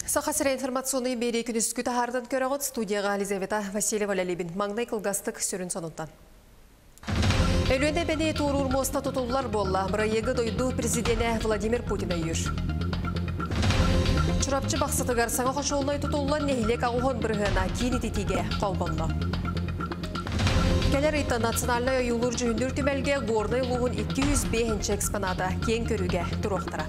Сақасыра информационный бері күнүскү тахардан көріғыт студияға Елизавета Васильева Лалибин маңдай қылғастық сүрін сонуттан. Өлөне бәне турур моста тұтулар болла. Бұрайығы дойду президенті Владимир Путин үйір. Чурапчы бақсатығар саңа қошолынай тұтулан нехилек ағуғын бірғына кейні тетеге қалбанла. Кәлер айта национальный ойылыр жүндір түмәлге ғорнай луғын 205 экспоната кен көріге тұруқтыра.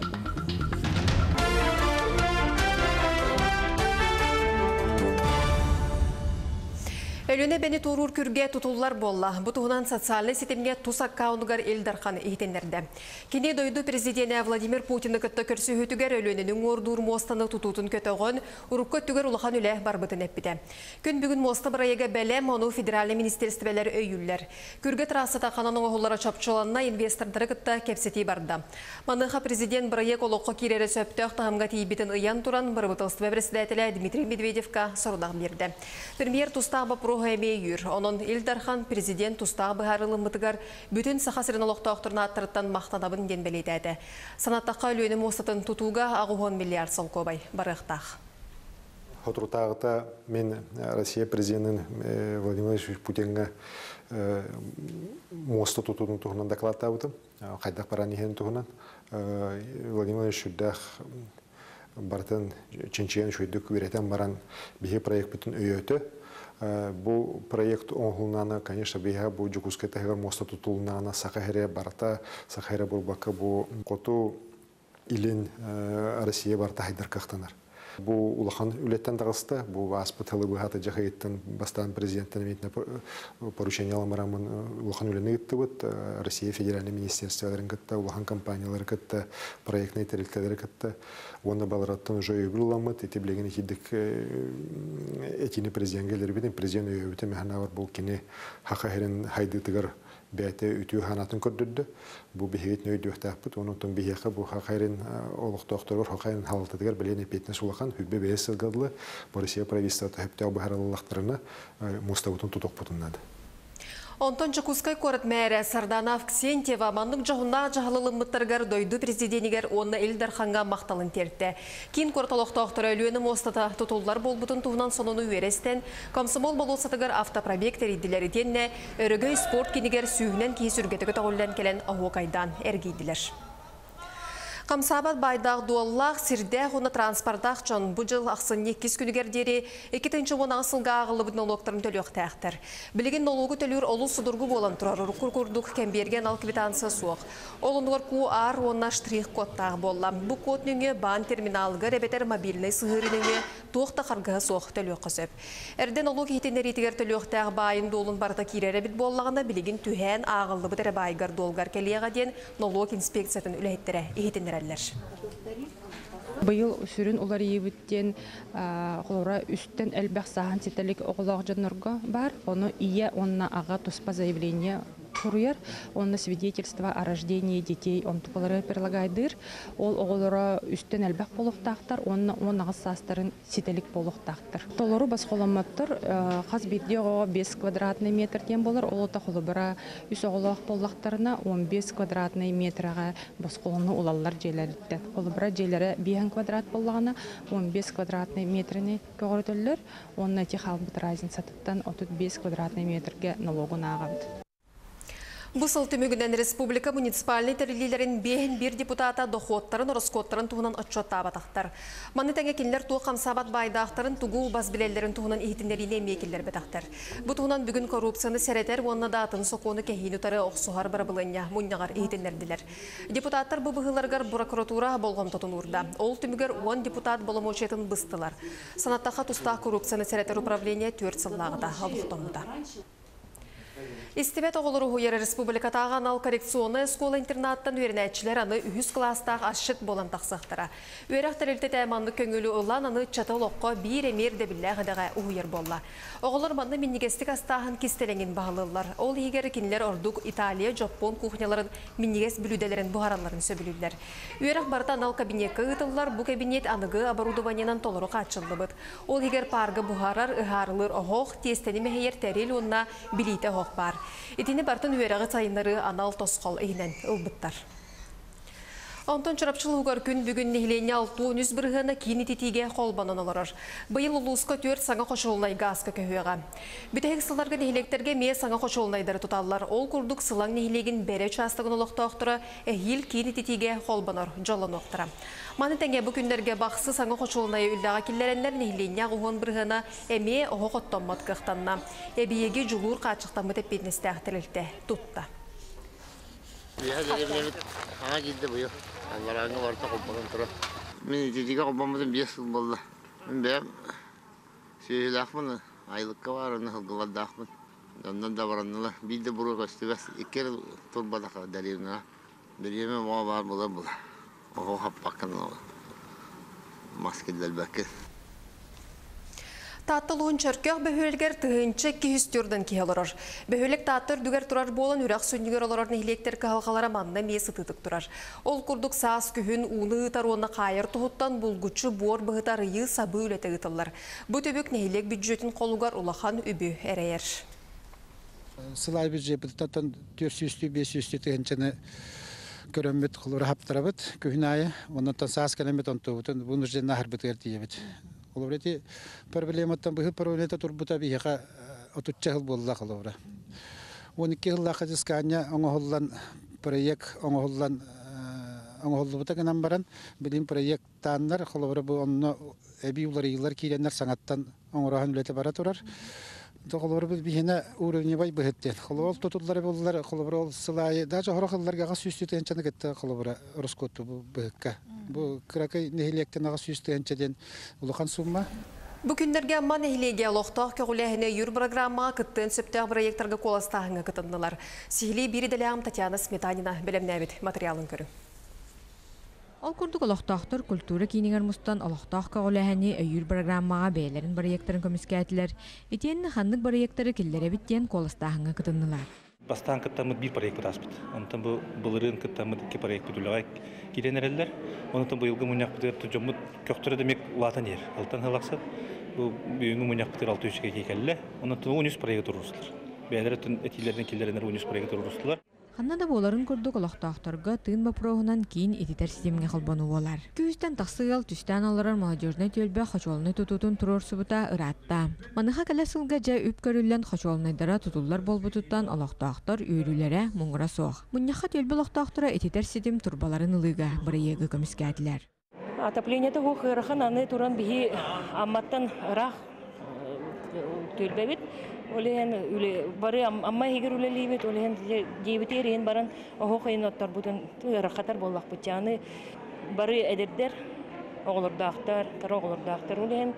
Өлөне бәне турур күрге тұтулар болла. Бұтығынан социальный сетемге тусак кауынығар елдарқан ейтендерді. Кене дойду президенті Владимир Путин'ы күтті көрсі өтігер өлөнінің ордур мостаны тұтутын көтіғын ұрыққа түгер ұлақан үлі барбытын әппіді. Күн бүгін моста бірайыға бәлем, оны федеральный министерствелер өйілер. Күрге трасыта қананың оғылара чапчыланына инвестордары күтті кепсети барды. Маныға президент бірайық олыққа керері сөпті ақтағымға тейбетін ұян тұран барбытылстыбы председателі Дмитрий Медведевка сұрудақ берді. Премьер Тустағба Үйір. Onun Илдархан президент Тустағы бұғарылы мұтығар бүтін сақасырын олықта оқтырына аттырыттан мақтанабын денбелейді әді. Санаттаққа өліні мостатын тұтуға ағуғын миллиард сол көбай барықтақ. Отыртағыта мен Россия президентін Владимир Путинға мосты тұтудың тұғынан докладтабыдым. Қайдақ баран ехен тұғынан. Владимир Шүрдақ бартын ченчен шөйдік веретен баран бігі проект бүтін өйеті. Бұл проект оңғылнаны, конечно, бейға бұл жүкізгі тәғір моста тұтылынағына сақахере барта, сақахере бұл бақы бұл қоту илін Россия барта хайдар қақтанар. Бұл ұлақан үлеттен дағысты, бұл аспытылы бұғаты жақы еттен бастан президенттен еметіне поручение аламарамын ұлақан үлені кетті бұд, Россия федеральный министерствелерін кетті, ұлақан компаниялары кетті, проектный тәрілтелері кетті. Оны балараттан уже өйбіл ұламыд, еті білеген екедік әтені президентгелері беден президент өйбіті мәхана бар бұл кені хақахерін хайдытығыр бәйті үтіу ханатын көрдірді. Бұл бейгетін өйді өқтәқпіт, оның тұн бейеқі бұл хақайрын олықты оқтырғыр, хақайрын халықтыдығыр білген әпетіне сұлақан хүббе бәйес сылғадылы Борисия правительстваты хөпті аубағаралылақтарына мұставытын тұтық бұтынады. Онтон Чакускай корот мэрі Сарданав Ксентьева мандық жағына жағылылы мұттарғар дойду президенігер онына Илдарханға мақталын терді. Кейін корталықта оқтыр өліені мостата тұтулар бол бұтын туғынан сонуны үйерестен, комсомол болу сатығар автопробектер еділері денне, өрігөй спорт кенігер сүйінен кейс үргетігі тағылдан келен ауықайдан әргейділер. Қамсабат байдақ дуаллақ сирдәқ оны транспортақ жон бұл жыл ақсын 2 күнігердері 2-ші оны ақсылға ағылыбын ологтарын төлі өқтәқтір. Білеген олығы төлір олу сұдырғы болан тұрар ұрқыр-күрдік кәмберген ал квитансы суық. Олынығыр QR онына штрих кодтағы болам. Бұл код нүңе бан терминалғы ребетер мобильный сығыры нүңе тоқта қарғығы суық төлі өқізіп. Әрден олығы етендер етігер төлі өқтәғы байын долын барда керері бит болағына білеген түхән ағылы бұтәрі байгар долғар кәлияға ден налог инспекциятын үләйттірі етендер. Быйыл сүрін олар ебіттен қолыра үстен әлбәқ сахан сетелік оғылақ жанырға бар. Оны ие онына аға тұспа заявление Курьер, он на свидетельство о рождении детей, он туполары перелагайдыр, ол оғылыра үстен әлбәқ болуқтақтар, он ағыз сетелік болуқтақтар. Толору бас қоламаттыр, қаз бетде оға 5 квадратный метр тен болар, ол ота қолыбыра үс оғылақ болуқтарына 15 квадратный метрға бас қолыны олалар жейлерді. Қолыбыра жейлері 5 квадрат болуғана 15 квадратный метріне көғырділер, онына техал бұт разницаттан 35 квадратный метрге налогын ағамды. Бұсыл түмігінен республика муниципальный тәрілілерін бейін бір депутата доходтарын, ұрысқоттарын туғынан отчетта батақтар. Маны тәңе келілер туғы қамсабат байдақтарын туғы бас білелерін туғынан ехетіндеріне мекелер бетақтар. Бұ туғынан бүгін коррупцияны сәретер, онына датын соқуыны кәхейін ұтары оқсуғар барабылыня мұннағар ехетіндерділер. Депутаттар бұл бұғыларғар бұракуратура болғым тұтын ұрда. Ол түмігер 10 депутат болым өчетін бұстылар. Санаттаға тұстақ коррупцияны сәретер управление 4 сыллағыда алықтомыда. Истебет оғылыры ғойыры республикатаған ал коррекционы школа-интернаттан өрінәтшілер аны 100 кластақ ашшыт болан тақсықтыра. Өріқтір үлті тәйманды көңілі ұлан аны чатал оққа бір емер дебілі ғыдыға ұйыр болла. Оғылыр манны миннигестік астағын кестеленген бағылылар. Ол егері кенілер ордук Италия, Жапон кухняларын миннигест бүлүделерін бұғараларын сөбілілер. Өріқ бартан ал кабинетке ұтылар, бұл кабинет анығы оборудованиянан толыры қатшылды бұд. Ол егер парғы бұғарар, ұғарылыр оғық, тестені мехейер тәрел онына білейті оғық бар. Етені бартын өріғы сайынлары анал тосқол ейнен ұлбыттар. Антон Чарапчылыгар күн бүгін нехлене 600 бірғына кейіні тетеге қолбанын оларыр. Бұйыл ұлысқа 4 саңа қошуылнай ғасқа көхеға. Бүтәйік сыларға нехлектерге ме саңа қошуылнайдары тұталылар. Ол күрдік сылаң нехлеген бәрі частығын олықта оқтыры әйіл кейіні тетеге қолбаныр жолын оқтыра. Маны тәңе бұл күндерге бақсы саңа қошуылнай үлдіға келлеренлер нехлене ғуын бірғына әме оғы қоттанмат қықтанна. Әбиеге жұлуыр қачықтамы тәппетіністі әқтірілді тұтта. Ана килди быйыл. Аллараңга барта коппаган тура. Мен тетиге коппамадым 5 жыл болду. Мен бем сөйләкмын, айлыкка барыны кылгылдакмын. Ондан да бараннылар. Бийде буру көстүбәс. Икер турбадака дәлирна. Биреме ма бар була. Ого хаппакан. Маскелдел бәкке. Таттылуын чөркөк бөхөлгер тыгынчы күйістірден кейелірір. Бөхөлік таттыр дүгер тұрар болын үрақ сөндігер оларарын електер кағалғалара манна месі тұтық тұрар. Ол күрдік саас күхін уны ұтар оны қайыр тұғыттан бұлгүтші бор бұғытар үйі сабы өлеті ұтылар. Бұ төбік нәйлек бюджетін қолуғар улахан үбі әрәйер. Сылай бюджеттен 400-500 тыгынчыны көрөмбет қылыр хаптырабыт күхін айы. Оннан саас кәлемет онтуғытын бұны жерден нахар бітер дейбіт. Оловрети проблематтан быһы проблемата турбута биһа отуччахыл болла калора. 12 жылга кызыскания оңоллан проект оңоллан оңоллубута гынан баран билим проекттаннар холора бу онно эби улар йыллар киреннер саңаттан оңорахан үлете бара турар. Тоголор бил бихина уровне бай быһыттен. Холол тотуллар боллар холоброл сылай даже хорохларга сүстүтенчаны кетти холобра роскоту быһыкка. Бу кракай нехилектен ага сүстүтенчеден улахан сумма. Бу күндерге аман эхилеге лохтақ көгіләхіне юр программа кыттын сөптәғ проекттарға коластағыңа кытындылар. Сихили бириделяғым Татьяна Сметанина білімнәбет материалын көрі. Ол күрдік олықтақтыр культура кейінігер мұстан олықтақ көгіләхіне өйір программаға бәйлерін проекттарын көміскәтілер. Етенні ханнық проекттары келлері біттен коластағыңа кытындылар. Бастан кыттамыт bir проект бутаспыт. Онтан бу былырын кыттамыт 2 проект бүтүлөгай киренерелер. Онтан бу йылгы муньяк бутер тужумут көктөрө демек латан ер. Алтан халакса бу бүгүнгү муньяк бутер 600 ге келле. Онтан 13 проект турустулар. Бәйлерден этилерден киллеренер 13 проект турустулар. Ханнада боларын көрдік олықтақтарға тыын бапроғынан кейін этитер системге қалбану олар. Күйістен тақсығал түстен алырар молодежный төлбе қачолыны тұтутын тұрор сұбыта ұратта. Маныға кәлі сылға жа үп көрілен қачолынайдара тұтулар болбытыттан олықтақтар үйрілері мұңыра соқ. Мұнияқа төлбе олықтақтыра этитер систем турбаларын ылыға бірі егі көміскәділер. Отопленияты хоқ ырахын аны туран бігі амматтан ырах төлбе бит. Олеген бары амма егер үлелейбет, олеген дейбетер ең баран оғы қайын оттар бұтын рақатар боллақ бұтчаны бары әдердер оғылырдақтар, тары оғылырдақтар. Олеген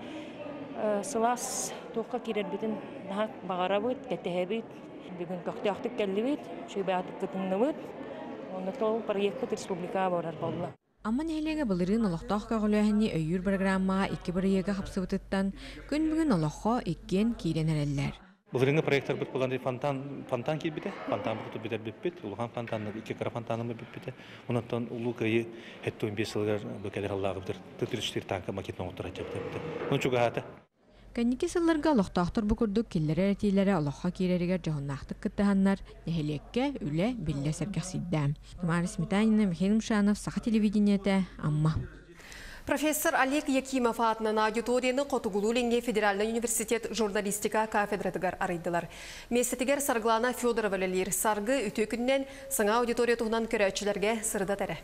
сылас тоққа керер бітін бағара бұт, кәттәхе бұт, бүгін көқтіяқтық кәлі бұт, шөйбәғатық күтінні бұт, оны тол проекті республика барар болла. Аман әлеге бұлырын олықтақ қағылуәхіне өйір программаға 2 біріегі қапсыбытыттан күн бүгін олыққа 2 кейрен әрелілер. Былырыңы проекттар бит болганда фонтан килбите, фонтан бутуп битер биппит, улхан фонтанны 2 кара фонтанны биппите. Онтан улуу кайы хетто 5 жылдар бөкелер аллага битер, тетирштир танка макетон отурачак депти. Ончугата. Кәннеке сылларга олықтақтыр бұкырдық келлері әртейлері олыққа керерігер жағынақтық күттіғаннар нәхелекке үлі білі сәркәсидді. Тамара Сметанина, Михаил Мшанов, Саха телевидениеті, Амма. Профессор Олег Якимов атынан аудиторияны Котугулуленге Федеральный университет журналистика кафедратыгар арайдылар. Месетігер Сарглана Федорова лелер саргы үтөкіннен сыңа аудитория туғынан көрәтшілерге сырда тәрі.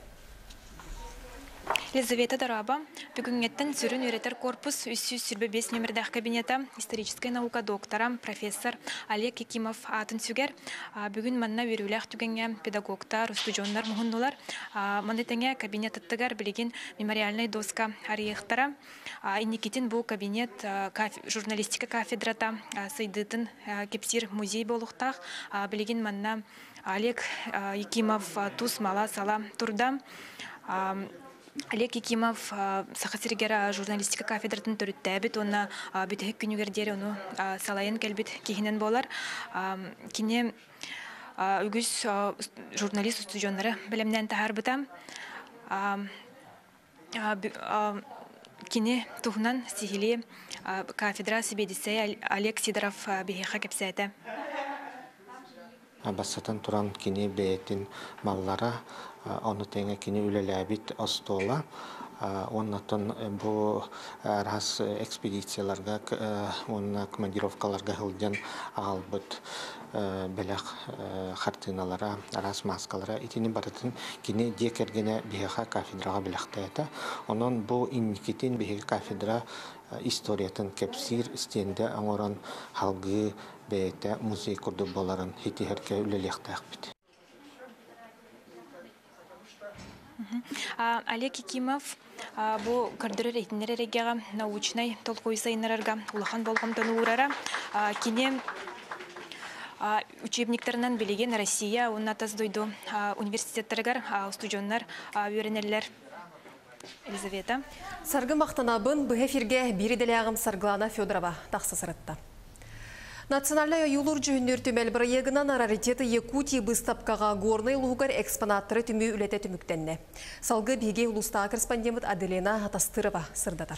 Елизавета Дараба, бүгінгеттен сүрін өретер корпус 325 номердах кабинета историческая наука доктора профессор Олег Якимов атын сүгер. Бүгін манна өріләқ түгенге педагогтар, студиондар мұхындылар. Мандетеңе кабинет аттығар білеген мемориальный доска арияқтара. Инекетін бұл кабинет журналистика кафедрата сайдытын кепсир музей болуқтақ. Білеген манна Олег Якимов тус мала сала турда. Олег Якимов сахасыргера журналистика кафедратын төрүттәбит, онна бүтәк күнүгердері оны салайын кәлбит кейінен болар. Кине үгіз журналист студионлары білімнен тағар бұта. Кине туғынан сихили кафедра сибедісі Олег Сидоров бейхеқа кепсәді. бассатын туран кини бетин маллара оны теңе кини үлеләбит остола. Оннан бу раз экспедицияларга, онна командировкаларга хылдан албыт белек хартиналара, раз маскалара итини баратын кини декергене биха кафедрага белектәте. Онон бу инникитин биха кафедра историятын кепсир стенде аңоран халгы бәйте музей курду боларын хитихерке үлелектәк бит. Олег Кикимов бу көрдөрөр этинер эрегега научный толкуй сайнарарга улахан болгом тонуурара кине учебниктеринен билеген Россия уннатас дойду университеттергер студионнар үйренелер. Елизавета. Саргы мақтанабын бұл эфирге бириделягым Сарглана Федорова тақсы сырытты. Национальная юлур жүгіндер түмел проегінан раритеті Якутия выставкаға горный лугар экспонаттыры түмі үлеті түміктенне. Салғы беге улуста корреспондент Аделена Атастырова сырдатар.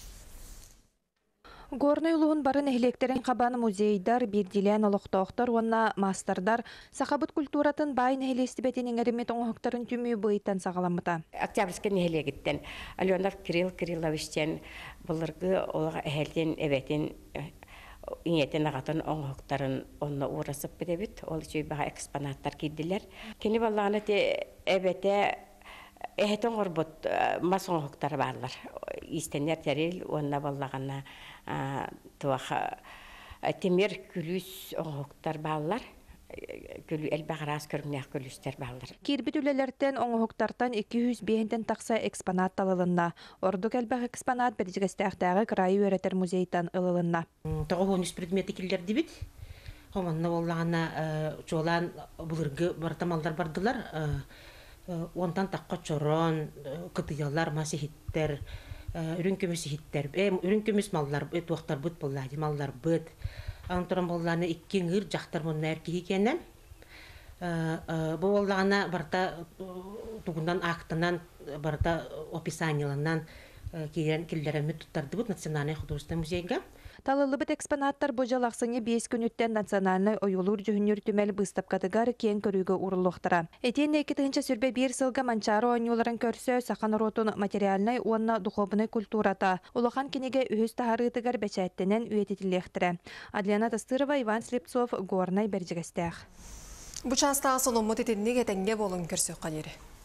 Горный улуын барын эхлектерин қабаны музейдар, бирдилен олықтоқтар, онна мастердар, сақабыт культуратын байын эхлестібетінің әремет оңықтарын түмі бұйттан сағаламыта. Октябрьский эхлегіттен Аленар Кирилловичтен бұлырғы олға әхелден әбетін иңетін ағатын оңықтарын онна уырасып бедебіт, ол үші баға экспонаттар кейділер. Кені балағаны әбеті Эхетон горбот мас оңықтар барлар. Истенер тәрел, онна балағана туаха темер күліс оңықтар барлар. Күлі әлбағырас көрінеқ күлістер барлар. Кирбит үлелерден оңықтартан 200-бейінден тақса экспонат талылынна. Ордук әлбақ экспонат бірдігістіқтағы крайы өретер музейтан ылылынна. Тоғыз предметі келдерді бит. Хоманна болағана жолан бұлырғы бартамалдар бардылар. Онтан таққа чорон, кытыялар, масихиттер, үрінкөміс хиттер, үрінкөміс маллар, туақтар бұд болады, маллар бұд. Антырын болағына иккен ғыр жақтар мұнна әркеге кенен. Бұл болағына барта тұғындан ақтынан, барта описанияланан келдерімі тұттарды бұд Национальный художественный музейге. Талылыбыт экспонаттар божалақсыне 5 күнүттен национальный ойулур жүхінер түмел бұстапкатыгар кен көрігі урылуқтыра. Этен 2-тінші сүрбе 1 сылға манчары ойнуларын көрсө сақан ротун материальный уанна духовный культурата. Улахан кенеге үхіз тахарытыгар бәчәттенен үйететілектірі. Адлена Тастырова, Иван Слепцов, Горнай Берджігістәқ. Бұчастағы соның мұтетінне кетенге болын көрсөк қанері.